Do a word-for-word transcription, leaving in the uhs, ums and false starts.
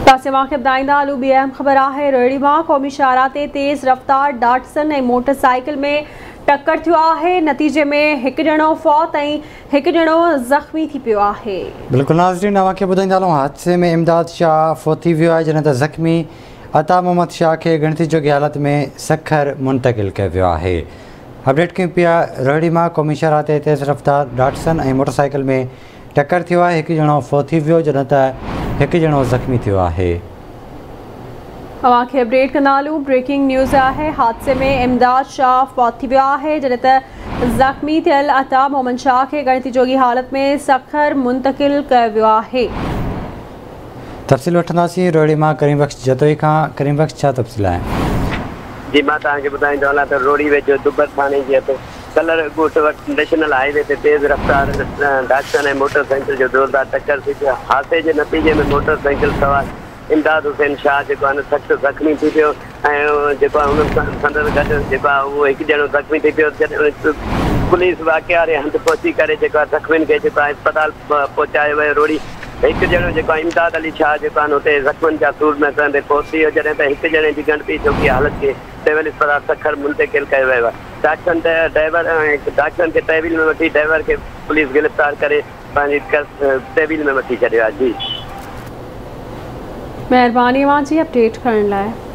पासे मूंखे ॿुधाईंदा हलूं ॿी अहम ख़बर आहे। रेड़ी मां क़ौमी शाहरा ते तेज़ रफ़्तार डाटसन ऐं मोटरसाइकिल में टक्कर थियो आहे। नतीजे में हिकु ॼणो फौत ऐं हिकु ॼणो ज़ख़्मी थी पियो आहे। बिल्कुलु नाज़रीन, तव्हांखे ॿुधाईंदा हलूं हादसे में इमदाद शाह फौत थी वियो आहे, जॾहिं त ज़ख़्मी अता मोहम्मद शाह खे गिणती जोगी हालत में सखर मुंतक़िल कयो वियो आहे। अपडेट कयूं पिया, रेड़ी मां क़ौमी शाहरा ते तेज़ रफ़्तार डाटसन ऐं मोटरसाइकिल में टक्कर थियो आहे। हिकु ॼणो फौत थी वियो, जॾहिं त हिकु ॼणो ज़ख़्मी थियो आहे। तव्हांखे अपडेट कंदा हलूं, ब्रेकिंग न्यूज़ आहे। हादसे में इमदाद शाह फौत थी वियो आहे, जॾहिं त ज़ख़्मी थियल अता मोहम्मद शाह खे गिणती जोगी हालत में सखर मुंतक़िल कयो वियो आहे। तफ़सील वठंदासीं रोड़ी मां करीम बख्श जतोई खां। करीम बख्श, छा तफ़सील आहे? जी, मां तव्हांखे ॿुधाईंदो हलां त रोड़ी वेझो दुबर थाणे जे हथ कलर ॻोठ वटि नेशनल हाईवे ते तेज़ रफ़्तार डाटसन ऐं मोटरसाइकिल जो ज़ोरदार टक्कर थी पियो। हादसे जे नतीजे में मोटरसाइकिल सवार इमदाद हुसैन शाह जेको आहे न सख़्तु ज़ख़्मी थी पियो ऐं जेको आहे हुन संदसि गॾु जेको आहे उहो हिकु ॼणो ज़ख़्मी थी पियो। पुलिस वाक़िए वारे हंधि पहुची करे जेको आहे ज़ख़्मियुनि खे जेको आहे अस्पताल पहुचायो वियो। रोड़ी हिकु ॼणो जेको आहे इमदाद अली शाह जेको आहे न हुते ज़ख़्मियुनि जा सूर में सहंदे पहुची वियो, जॾहिं त हिकु ॼणे जी गिणती जोगी हालत खे सिविल अस्पताल सखर मुंतक़िल कयो वियो आहे। डाक्टरनि ते ड्राइवर डाक्टरनि खे तहवील में वठी ड्राइवर खे पुलिस गिरफ़्तार करे पंहिंजी तहवील में वठी छॾियो आहे। जी, महिरबानी जी अपडेट करण लाइ।